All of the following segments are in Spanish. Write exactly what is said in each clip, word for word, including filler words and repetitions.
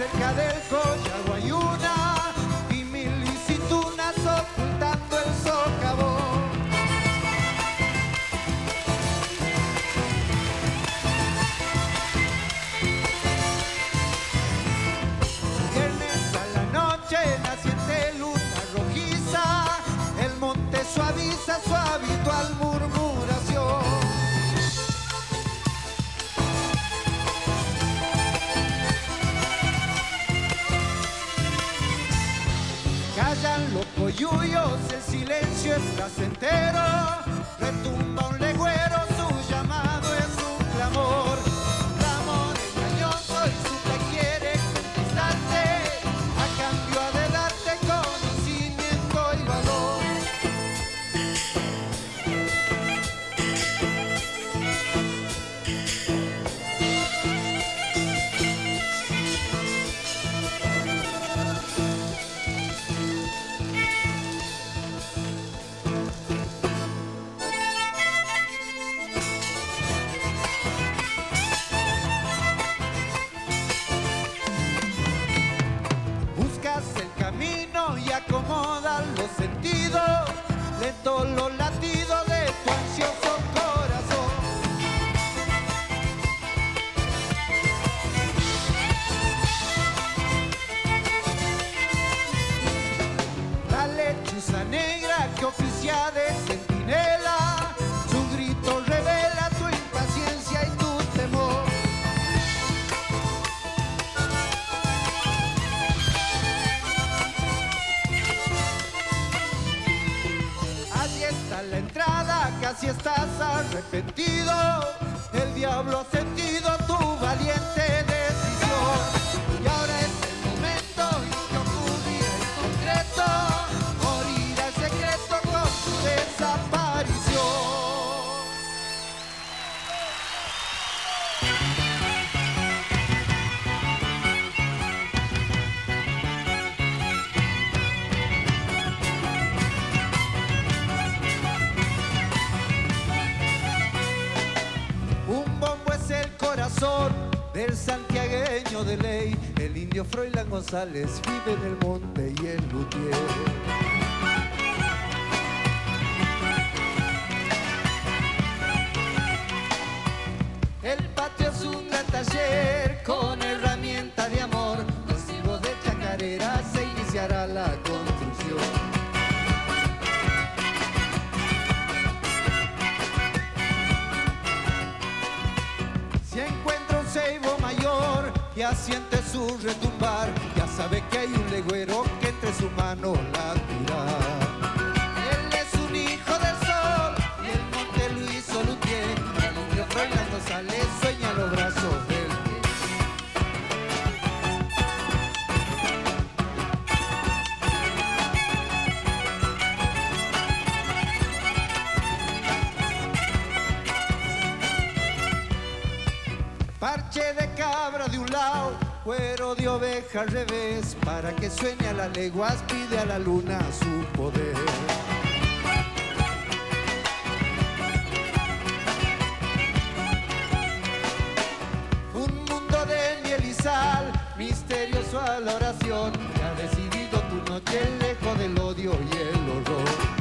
cerca del Coyahuayuna y mil visitunas ocultando el socavón. Viernes a la noche, naciente luna rojiza, el monte suaviza su habitual murmuración. Callan los coyuyos, el silencio es placentero, retumba un legüero, su llamado es un clamor. Clamor engañoso y su te quiere conquistarte, a cambio de darte conocimiento y valor. Y acomodan los sentidos, lento los latidos de tu ansioso corazón. La lechuza negra que oficia de centinela, su grito revela tu impaciencia y tu temor. La entrada, casi estás arrepentido, el diablo ha sentido tu valiente decisión. Y ahora es el momento en que ocurrirá en concreto, morirá el secreto con tu desaparición. Del santiagueño de ley, el indio Froilán González vive en el monte y el luthier. El patio es un gran taller con herramienta de amor, los higos de chacarera se iniciará la construcción. Ceibo mayor ya siente su retumbar, ya sabe que hay un legüero que entre su mano la tira. Él es un hijo del sol y el monte lo hizo luthier, el indio Froilán González sueña los brazos del pie. Parche de cabra de un lado, cuero de oveja al revés, para que sueñe a las leguas pide a la luna su poder. Un mundo de miel y sal, misterioso a la oración, que ha decidido tu noche lejos del odio y el horror.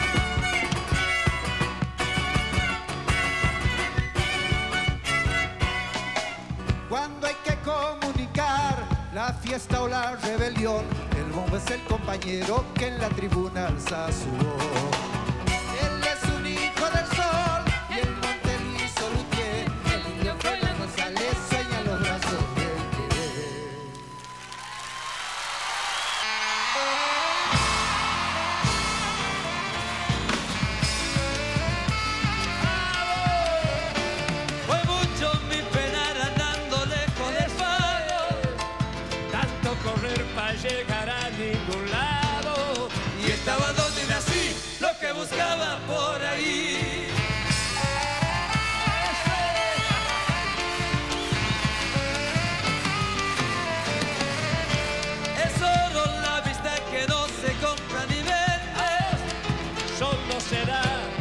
Cuando hay que comunicar la fiesta o la rebelión, el bombo es el compañero que en la tribuna alza su voz. Él es un hijo del sol y el monte lo hizo luthier, el indio Froilán González sueña los brazos del querer. Fue mucho mi penar andando lejos del faro, tanto correr para llegar a ningún lado, y estaba donde nací, lo que buscaba por ahí. Es oro la vista que no se compra ni vende, solo será.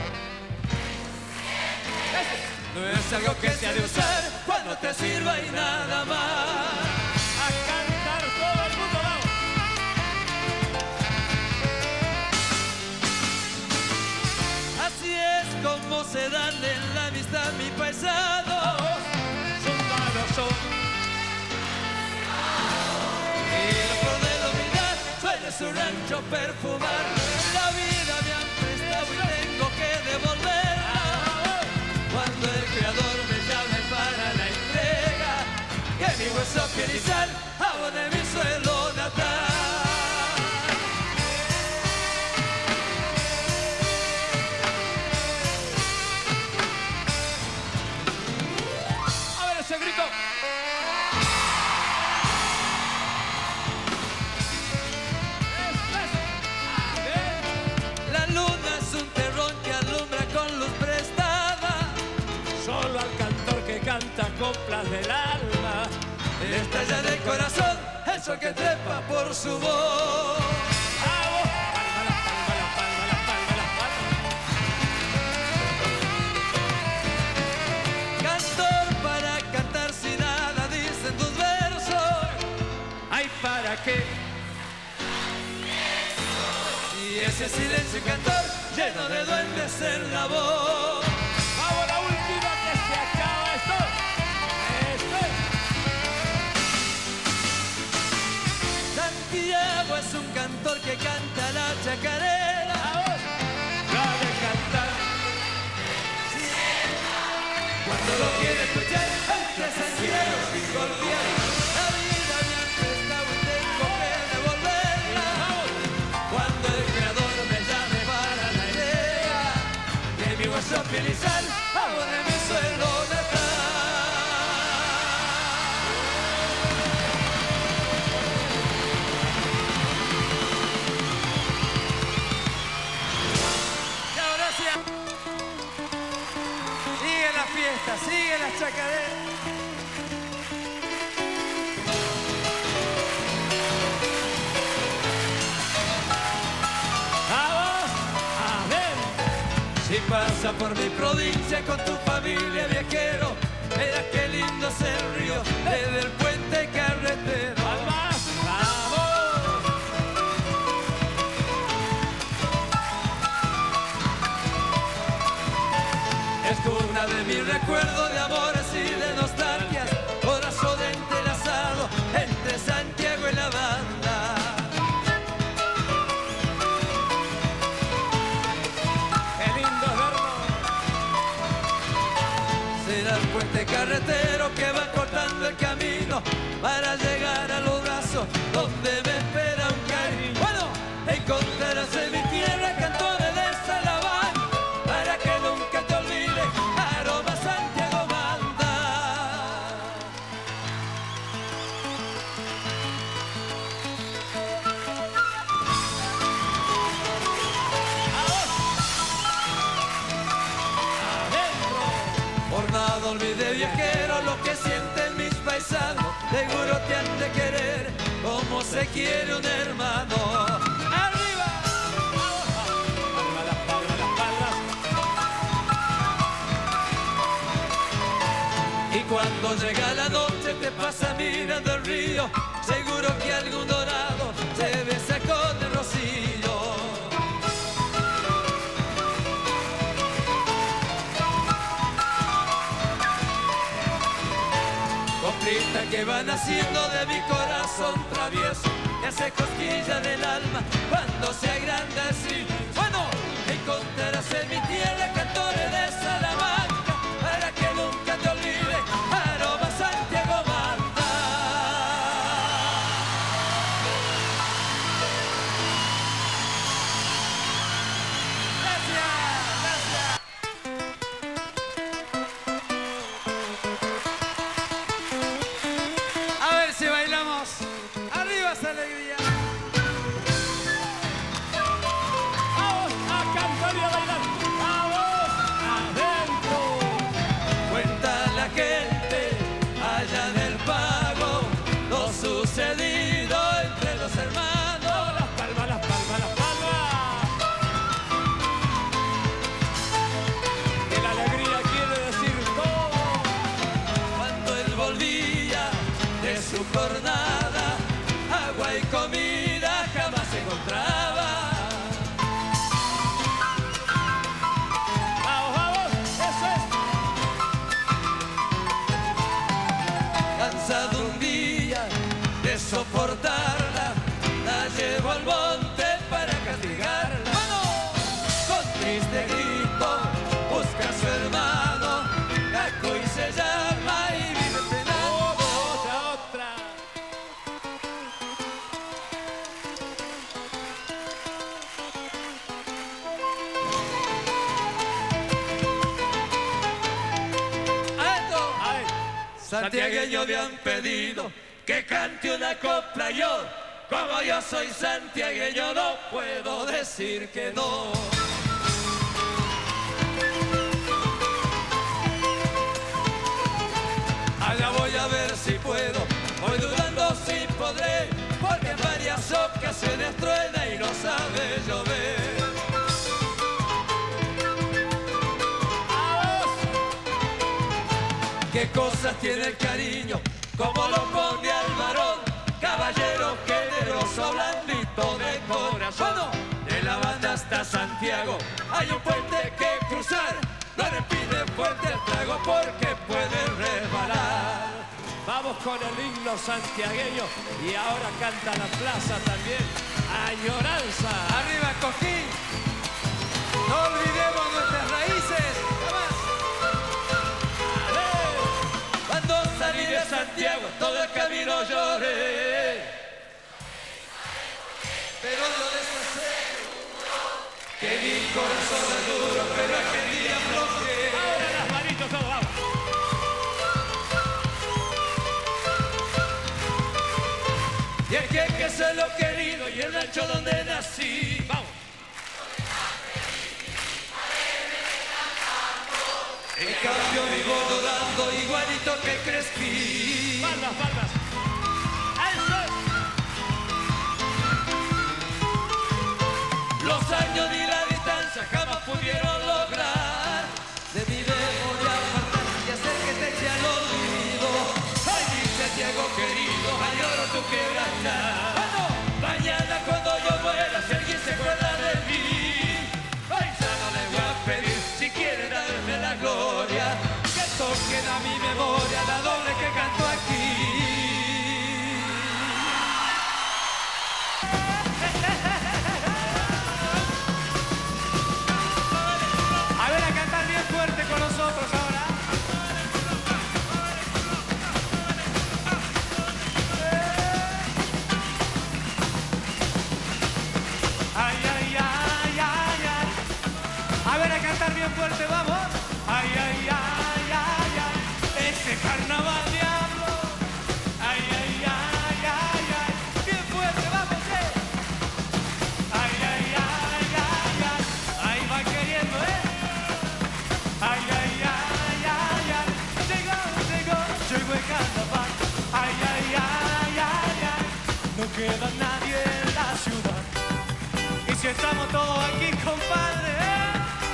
No es algo que se ha de usar cuando te sirva y nada más. A cantar Pilizal, agua de mi suelo natal. A ver ese grito. La luna es un terrón que alumbra con luz prestada. Solo al cantor que canta coplas del alma le estalla en el corazón el sol que trepa por su voz. Cantor para cantar sin nada, dicen tus versos. Ay, ¿para qué? Y ese silencio cantor lleno de duendes en la voz. Vamos, la última que se acaba esto. Esto es. Santiago es un cantor que canta la chacarera. Vamos. Sabe cantar. Cuando lo quiere escuchar, entre Santiago sin golpear. La vida me ha prestado y tengo que devolverla. Cuando el creador me llame para la idea de mi hueso pilizal, agua de mi suelo natal. Y ahora sí, sigue la fiesta, sigue la chacarera. Si pasa por mi provincia con tu familia viajero, verás qué lindo es el río desde el puente carretero. ¡Vamos! ¡Vamos! Es cuna de mi recuerdo de amores y de nostalgias, corazón entrelazado entre Santiago y la banda. Será el puente carretero que va cortando el camino para llegar a los brazos donde me espera un cariño. Bueno, encontrarás en mi tierra cantores de Salamanca para que nunca te olvides, aroma Santiago manda. Por nada olvide, viajero, lo que sienten mis paisanos. Seguro te han de querer como se quiere un hermano. ¡Arriba! ¡Arriba las palmas, las palmas! Y cuando llega la noche te pasa mirando el río. Seguro que algún dorado se besa con el rocío. Coplita que van haciendo de mi corazón travieso, que hace cosquilla del alma cuando se agranda así. Bueno, encontrarás en mi tierra cantores de Salamanca para que nunca te olvides, aroma Santiago manda. Gracias, gracias. A ver si bailamos. Arriba esa alegría. Vamos a cantar y a bailar. Vamos adentro. Cuenta la gente allá en el pago lo sucedido entre los hermanos. Las palmas, las palmas, las palmas. Que la alegría quiere decir todo. Cuando él volvía de su jornada, agua y comida jamás se encontraba. Vamos, vamos, eso es. Cansado un día de soportarla, la llevo al monte para castigarla. ¡Mano! Con triste grito busca a su hermano, Caco y se llama y vive penando. Otra, otra. santiagueños me han pedido que cante una copla yo. Como yo soy santiagueño no puedo decir que no. Allá voy a ver si puedo, voy dudando si podré, porque en varias ocasiones truena y no sabe llover. ¿Qué cosas tiene el cariño? Como lo pone al varón, caballero generoso, blandito de corazón. De La Habana hasta Santiago hay un puente que cruzar, no le pide fuerte el trago porque puede resbalar. Vamos con el himno santiagueño y ahora canta la plaza también, Añoranza. Arriba Coquín, no olvidemos nuestras raíces. Cuando salí de Santiago todo el camino lloré, pero yo les aseguro que mi corazón es duro, pero aquel día bloqueé. Ahora las manitos todos, vamos. Y es que, que soy lo querido y el rancho donde nací. Vamos. En cambio vivo rodando igualito que Crespi. Palmas, palmas. ¡Eso! Los años ni la distancia jamás pudieron lograr de mi memoria apartar y hacer que te eche al olvido. Ay, mi Santiago querido, añoro tu quebrantar. Mañana cuando yo muera, si alguien se acuerda de mí, ay, ya no le voy a pedir si quiere darme la gloria, que toquen a mi memoria la doble que canto aquí. A ver, a cantar bien fuerte con nosotros ahora. Ay, ay, ay, ay, ay. A ver, a cantar bien fuerte, vamos. Ay, ay, ay, ay, ay. Ese carnaval diablo. Ay, ay, ay, ay, ay. Bien fuerte, vamos, eh. Ay, ay, ay, ay, ay. Ahí va queriendo, eh. Ay, ay, ay, ay, ay. Llegó, llegó, llegó el carnaval. Ay, ay, ay, ay, ay. No queda nadie en la ciudad. Y si estamos todos aquí, compadre, ¿eh?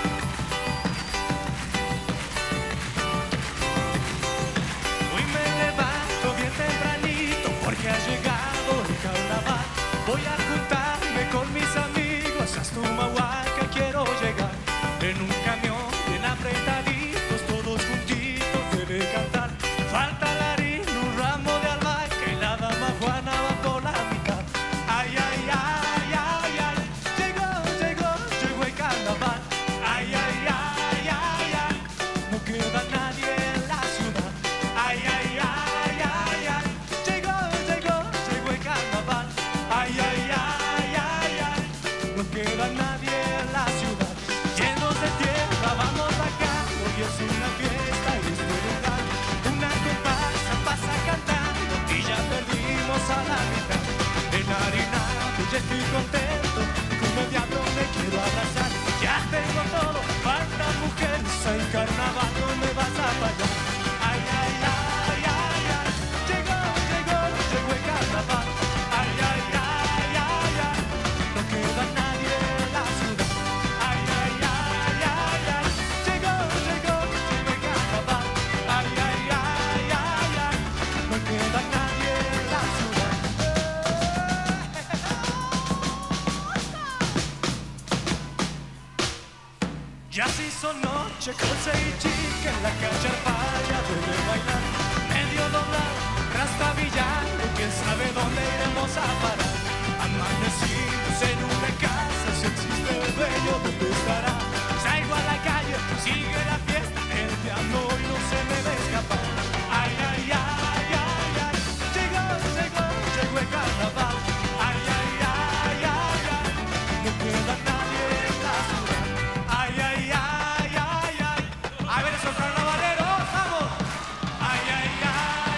Hoy me levanto bien tempranito porque ha llegado el carnaval. Voy a juntarme con mis amigos hasta Humahuaca quiero llegar. En un camión bien apretaditos, todos juntitos debe cantar. Falta la harina, un ramo de albahaca y la dama Juana va por la mitad. Ay, ay, ay, ay, ay. Llegó, llegó, llegó el carnaval. Ay, ay, ay, ay, ay. No queda nadie en la ciudad. Ay, ay, ay, ay, ay. Llegó, llegó, llegó el carnaval. Ay, ay, ay, ay, ay. No queda nadie en la ciudad. Llenos de tierra, vamos acá. Hoy es una fiesta y este lugar. Una comparsa pasa cantando y ya perdimos a la mitad. Enharinado, ya estoy contento. Con el diablo me quiero abrazar. Ya tengo todo, falta mujeres. Hay carnaval, no me vas a fallar. Ay, ay, ay, ay, ay. Llegó, llegó, llegó el carnaval. Ay, ay, ay, ay, ay. No queda nadie en la ciudad. Ay, ay, ay, ay, ay. Llegó, llegó, llegó el carnaval. Ay, ay, ay, ay, ay. No queda nadie en la ciudad. Ya se hizo noche, cosa y chica en la calle Arpaya debe bailar. Medio doblado, trastabillando, quién sabe dónde iremos a parar. Amanecimos en una casa, si existe el dueño, ¿dónde estará? Salgo a la calle, sigue la fiesta, el diablo hoy no se me va a escapar. Ay, ay, ay, ay, ay. Llegó, llegó, llegó el carnaval. Ay, ay, ay, ay, ay. No queda nadie en la ciudad. Ay, ay, ay, ay, ay. A ver esos carnavaleros, vamos. Ay, ay, ay.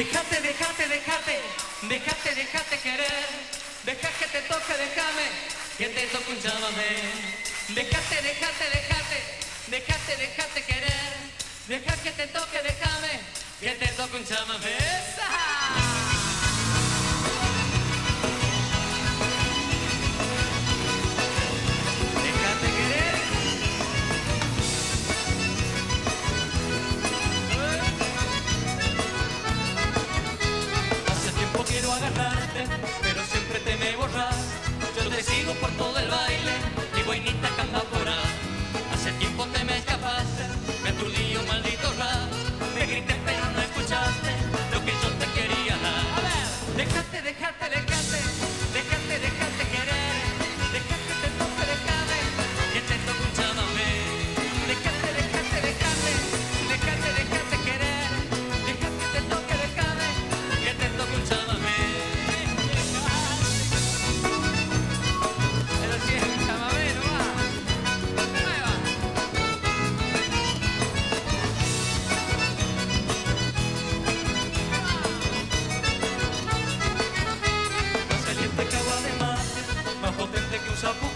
Déjate, déjate, déjate, déjate, déjate querer. Deja que te toque, déjame, que te toque un chamamé. Déjate, déjate, déjate, déjate, déjate querer. Deja que te toque, déjame, que te toque un chamamé. Déjate querer. Hace tiempo quiero agarrarte, pero siempre te me borras. Yo te sigo por todo el baile, mi boinita canta por ahí. Hace tiempo te me escapaste, me aturdí un maldito rap. Me grité pero no escuchaste lo que yo te quería dar. A ver, déjate, déjate, déjate, déjate, déjate querer. Deja que te toque, déjame, que te toque un chamamé. Déjate, déjate, déjate, déjate, déjate querer. Deja que te toque, déjame, que te toque un chamamé. Pero si es un chamamé, no va. Ahí va. Más caliente que agua de mar, más potente que un sapo.